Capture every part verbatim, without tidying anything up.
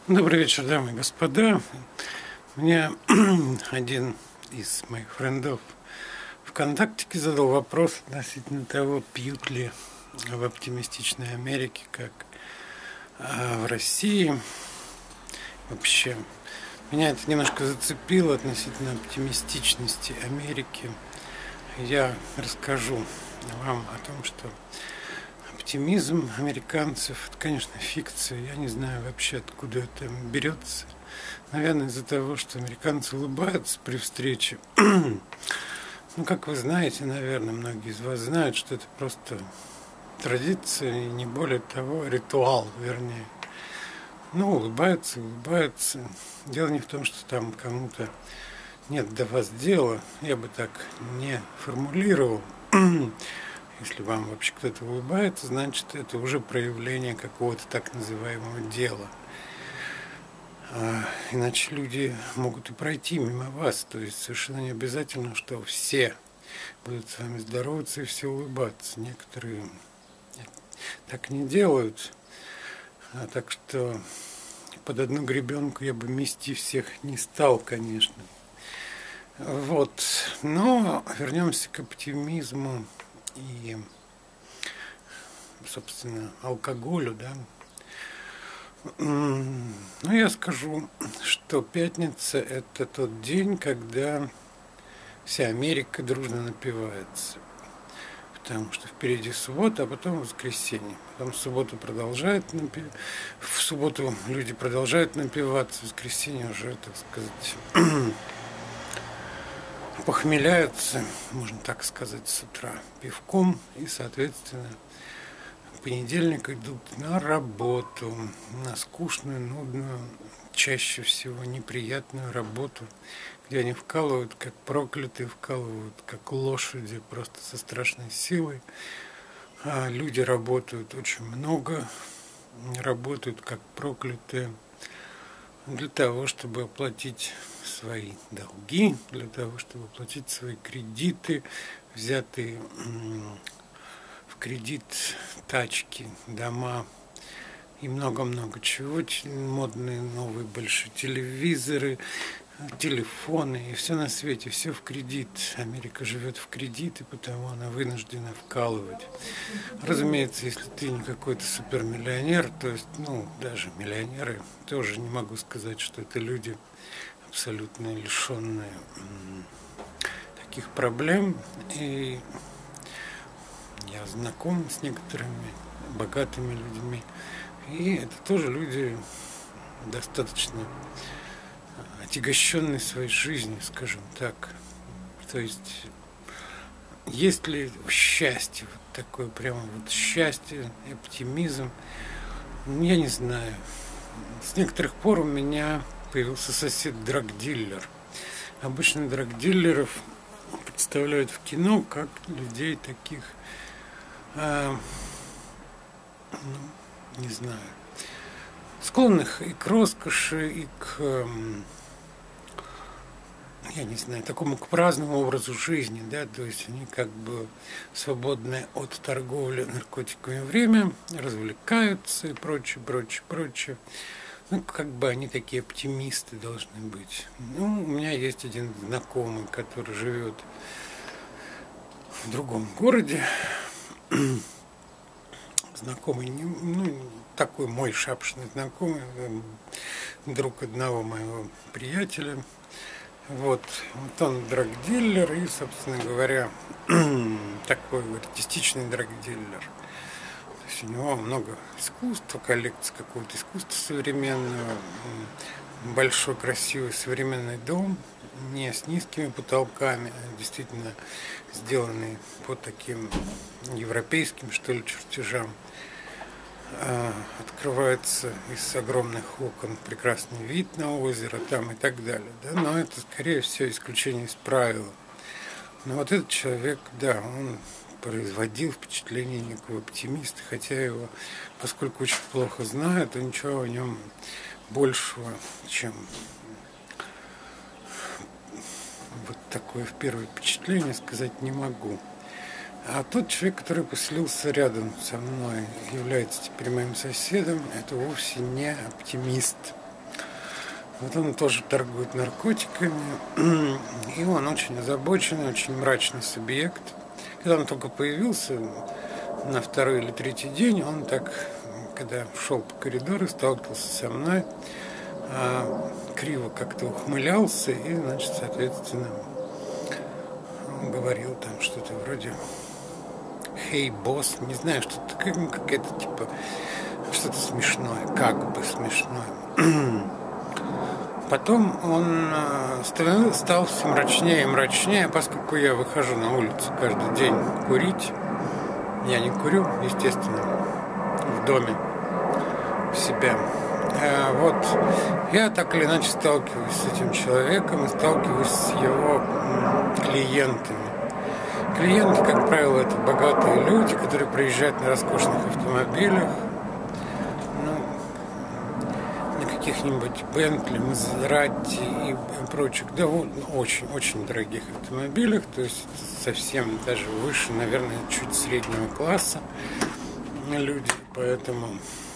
Добрый вечер, дамы и господа. Мне один из моих френдов ВКонтактике задал вопрос относительно того, пьют ли в оптимистичной Америке, как в России. Вообще, меня это немножко зацепило относительно оптимистичности Америки. Я расскажу вам о том, что оптимизм американцев, это, конечно, фикция. Я не знаю вообще, откуда это берется. Наверное, из-за того, что американцы улыбаются при встрече. Ну, как вы знаете, наверное, многие из вас знают, что это просто традиция и не более того, ритуал, вернее. Ну, улыбаются, улыбаются. Дело не в том, что там кому-то нет до вас дела. Я бы так не формулировал. Если вам вообще кто-то улыбается, значит, это уже проявление какого-то так называемого дела. А, иначе люди могут и пройти мимо вас. То есть совершенно не обязательно, что все будут с вами здороваться и все улыбаться. Некоторые так не делают. А, так что под одну гребенку я бы мести всех не стал, конечно. Вот. Но вернемся к оптимизму и, собственно, алкоголю, да. Ну, я скажу, что пятница – это тот день, когда вся Америка дружно напивается. Потому что впереди суббота, а потом воскресенье. Потом в субботу продолжают напи... в субботу люди продолжают напиваться, в воскресенье уже, так сказать, похмеляются, можно так сказать, с утра пивком, и, соответственно, в понедельник идут на работу, на скучную, нудную, чаще всего неприятную работу, где они вкалывают, как проклятые, вкалывают, как лошади, просто со страшной силой. А люди работают очень много, работают как проклятые, для того, чтобы оплатить свои долги, для того, чтобы оплатить свои кредиты, взятые в кредит тачки, дома и много-много чего, модные новые большие телевизоры, телефоны и все на свете, все в кредит. Америка живет в кредит, и потому она вынуждена вкалывать. Разумеется, если ты не какой-то супермиллионер, то есть, ну, даже миллионеры, тоже не могу сказать, что это люди абсолютно лишенные таких проблем. И я знаком с некоторыми богатыми людьми, и это тоже люди достаточно отягощенные своей жизнью, скажем так. То есть, есть ли счастье, вот такое прямо вот счастье, оптимизм, я не знаю. С некоторых пор у меня появился сосед драгдилер. Обычно драгдилеров представляют в кино как людей таких, а, ну, не знаю, склонных и к роскоши, и к, я не знаю, такому к праздному образу жизни, да, то есть они как бы свободны от торговли наркотиками время, развлекаются и прочее, прочее, прочее. Ну, как бы они такие оптимисты должны быть. Ну, у меня есть один знакомый, который живет в другом городе. Знакомый, ну, такой мой шапшный знакомый, друг одного моего приятеля. Вот, вот он драгдилер и, собственно говоря, такой артистичный драгдилер. То есть у него много искусства, коллекция какого-то искусства современного, большой красивый современный дом, не с низкими потолками, а действительно сделанный по таким европейским, что ли, чертежам. Открывается из огромных окон прекрасный вид на озеро там и так далее. Да? Но это, скорее всего, исключение из правила. Но вот этот человек, да, он производил впечатление некого оптимиста, хотя его, поскольку очень плохо знаю, то ничего о нем большего, чем вот такое в первое впечатление сказать не могу. А тот человек, который поселился рядом со мной, является теперь моим соседом, это вовсе не оптимист. Вот он тоже торгует наркотиками, и он очень озабоченный, очень мрачный субъект. Когда он только появился, на второй или третий день, он так, когда шел по коридору, сталкивался со мной, криво как-то ухмылялся и, значит, соответственно, говорил там что-то вроде «Хей, босс», не знаю, что-то какое-то типа, что-то смешное, как бы смешное. Потом он стал все мрачнее и мрачнее, поскольку я выхожу на улицу каждый день курить. Я не курю, естественно, в доме у себя. Вот я так или иначе сталкиваюсь с этим человеком и сталкиваюсь с его клиентами. Клиенты, как правило, это богатые люди, которые приезжают на роскошных автомобилях, каких-нибудь Бентли, Мазерати и прочих, довольно очень-очень дорогих автомобилях, то есть совсем даже выше, наверное, чуть среднего класса люди, поэтому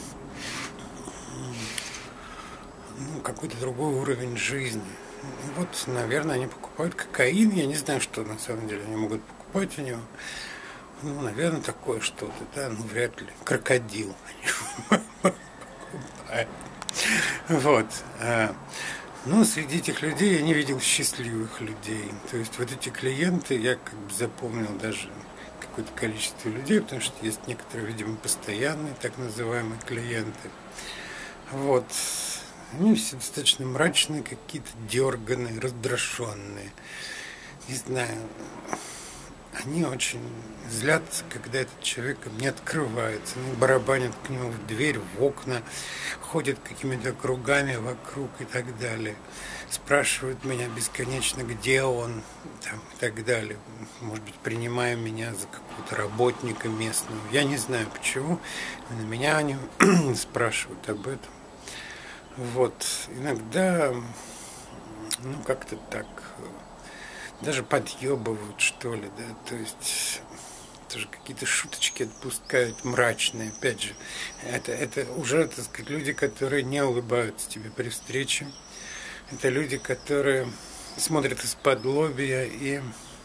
ну, какой-то другой уровень жизни. И вот, наверное, они покупают кокаин, я не знаю, что на самом деле они могут покупать у него. Ну, наверное, такое что-то, да, ну, вряд ли. Крокодил они покупают. Вот. Но среди этих людей я не видел счастливых людей. То есть вот эти клиенты, я как бы запомнил даже какое-то количество людей, потому что есть некоторые, видимо, постоянные так называемые клиенты. Вот. Они все достаточно мрачные, какие-то дерганые, раздраженные. Не знаю. Они очень злятся, когда этот человек не открывается. Они барабанят к нему в дверь, в окна, ходят какими-то кругами вокруг и так далее. Спрашивают меня бесконечно, где он, там, и так далее. Может быть, принимая меня за какого-то работника местного. Я не знаю почему, но на меня они спрашивают об этом. Вот. Иногда, ну, как-то так... даже подъебывают, что ли, да, то есть тоже какие-то шуточки отпускают мрачные, опять же, это, это уже, так сказать, люди, которые не улыбаются тебе при встрече, это люди, которые смотрят из-под лобья и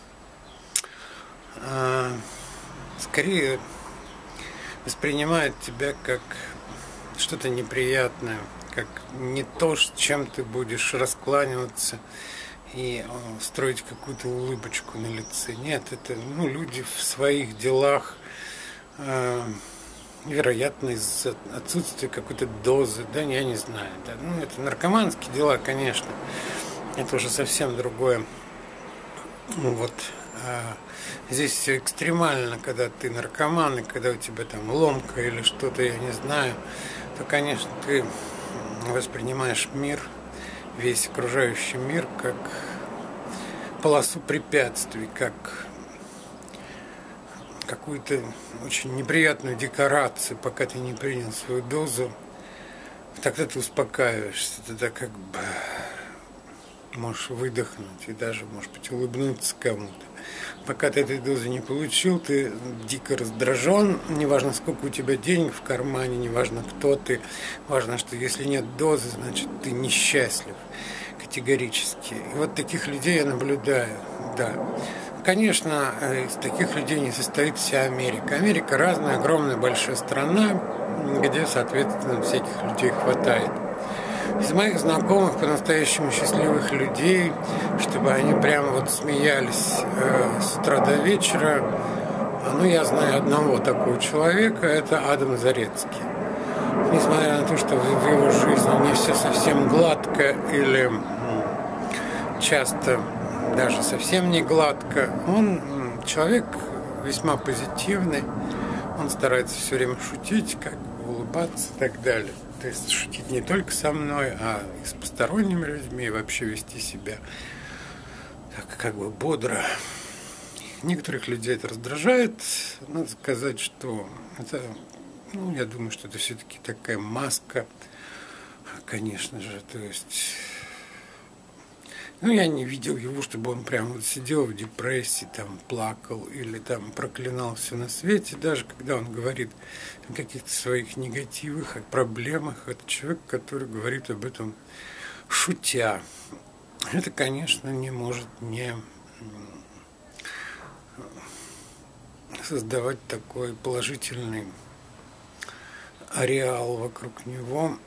а, скорее воспринимают тебя как что-то неприятное, как не то, с чем ты будешь раскланиваться и строить какую-то улыбочку на лице. Нет, это ну, люди в своих делах, э, вероятно, из-за отсутствия какой-то дозы, да, я не знаю. Да, ну, это наркоманские дела, конечно. Это уже совсем другое. Ну, вот. А здесь все экстремально, когда ты наркоман, и когда у тебя там ломка или что-то, я не знаю, то, конечно, ты воспринимаешь мир, весь окружающий мир, как полосу препятствий, как какую-то очень неприятную декорацию, пока ты не принял свою дозу, тогда ты успокаиваешься, тогда как бы можешь выдохнуть и даже, может быть, улыбнуться кому-то. Пока ты этой дозы не получил, ты дико раздражен, неважно, сколько у тебя денег в кармане, неважно, кто ты, важно, что если нет дозы, значит, ты несчастлив категорически. И вот таких людей я наблюдаю, да. Конечно, из таких людей не состоит вся Америка. Америка разная, огромная, большая страна, где, соответственно, всяких людей хватает. Из моих знакомых по-настоящему счастливых людей, чтобы они прямо вот смеялись э, с утра до вечера, ну, я знаю одного такого человека, это Адам Зарецкий. Несмотря на то, что в его жизни не все совсем гладко или часто даже совсем не гладко, он человек весьма позитивный, он старается все время шутить, как бы улыбаться и так далее. То есть шутить не только со мной, а и с посторонними людьми, и вообще вести себя так, как бы бодро. Некоторых людей это раздражает. Надо сказать, что это, ну, я думаю, что это все-таки такая маска, конечно же. То есть, ну, я не видел его, чтобы он прям вот сидел в депрессии, там, плакал или там проклинал все на свете. Даже когда он говорит о каких-то своих негативах, о проблемах, это человек, который говорит об этом шутя. Это, конечно, не может не создавать такой положительный ареал вокруг него,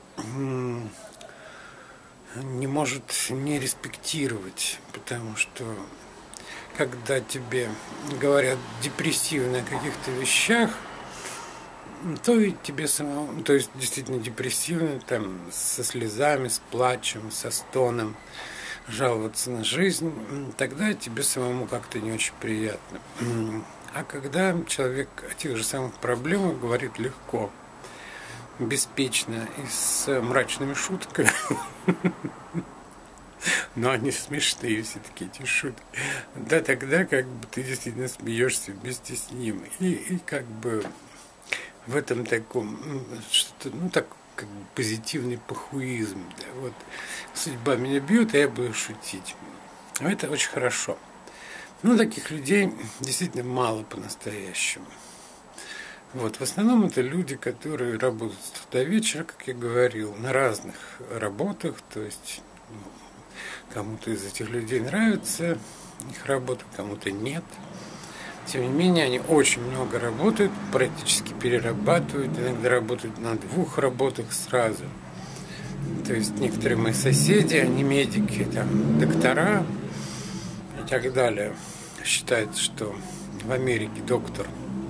не может не респектировать, потому что когда тебе говорят депрессивно о каких-то вещах, то и тебе самому, то есть действительно депрессивно, там, со слезами, с плачем, со стоном, жаловаться на жизнь, тогда тебе самому как-то не очень приятно. А когда человек о тех же самых проблемах говорит легко, беспечно и с мрачными шутками, но они смешные все-таки, эти шутки, да, тогда как бы ты действительно смеешься вместе с ним. И, и как бы в этом таком, что-то, ну, так, как бы позитивный похуизм. Да, вот судьба меня бьет, а я буду шутить. Это очень хорошо. Ну, таких людей действительно мало по-настоящему. Вот, в основном это люди, которые работают с утра до вечера, как я говорил, на разных работах, то есть ну, кому-то из этих людей нравится их работа, кому-то нет. Тем не менее, они очень много работают, практически перерабатывают, иногда работают на двух работах сразу. То есть некоторые мои соседи, они медики, там, доктора и так далее. Считается, что в Америке доктор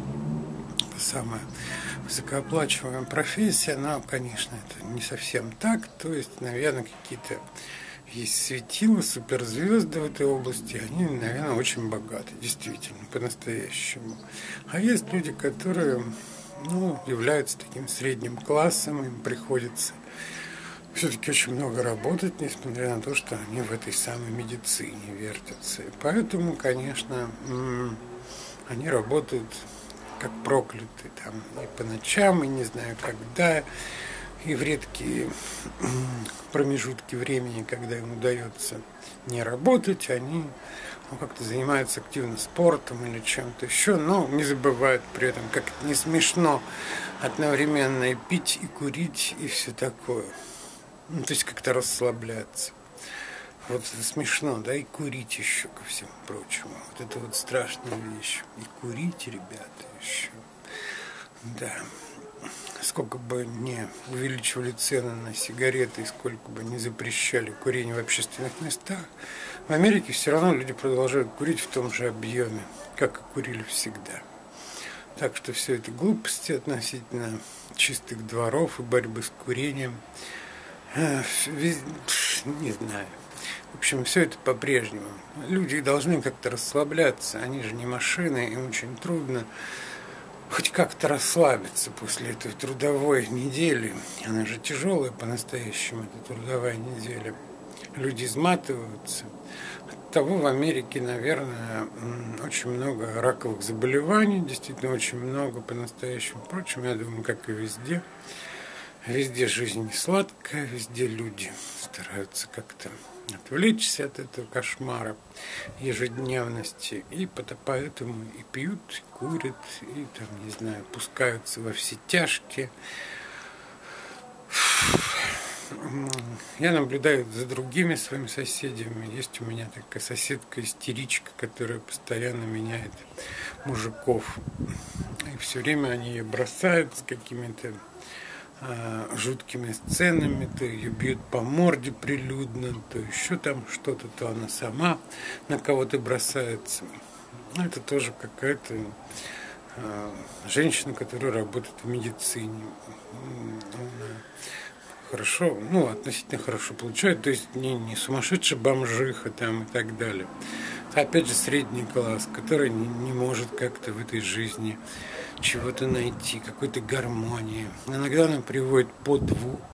– самая высокооплачиваемая профессия, но, конечно, это не совсем так. То есть, наверное, какие-то есть светила, суперзвезды в этой области, они, наверное, очень богаты, действительно, по-настоящему. А есть люди, которые, ну, являются таким средним классом, им приходится все-таки очень много работать, несмотря на то, что они в этой самой медицине вертятся. И поэтому, конечно, они работают как проклятые, там, и по ночам, и не знаю когда, и в редкие промежутки времени, когда им удается не работать, они ну, как-то занимаются активно спортом или чем-то еще, но не забывают при этом, как это не смешно, одновременно и пить, и курить, и все такое. Ну, то есть как-то расслабляться. Вот это смешно, да, и курить еще, ко всему прочему. Вот это вот страшная вещь. И курить, ребята, еще. Да. Сколько бы не увеличивали цены на сигареты, и сколько бы не запрещали курение в общественных местах, в Америке все равно люди продолжают курить в том же объеме, как и курили всегда. Так что все это глупости относительно чистых дворов и борьбы с курением. Не знаю. В общем, все это по-прежнему. Люди должны как-то расслабляться. Они же не машины, им очень трудно хоть как-то расслабиться после этой трудовой недели. Она же тяжелая по-настоящему, эта трудовая неделя. Люди изматываются. Оттого в Америке, наверное, очень много раковых заболеваний. Действительно, очень много по-настоящему. Впрочем, я думаю, как и везде. Везде жизнь не сладкая, везде люди стараются как-то отвлечься от этого кошмара ежедневности, и поэтому и пьют, и курят, и там, не знаю, пускаются во все тяжкие. Я наблюдаю за другими своими соседями. Есть у меня такая соседка-истеричка, которая постоянно меняет мужиков. И все время они ее бросают с какими-то жуткими сценами, то ее бьют по морде прилюдно, то еще там что-то, то она сама на кого-то бросается. Это тоже какая-то э, женщина, которая работает в медицине. Она хорошо, ну, относительно хорошо получает, то есть не, не сумасшедшая бомжиха там и так далее. А опять же средний класс, который не, не может как-то в этой жизни чего-то найти, какой-то гармонии. Иногда она приводит по дву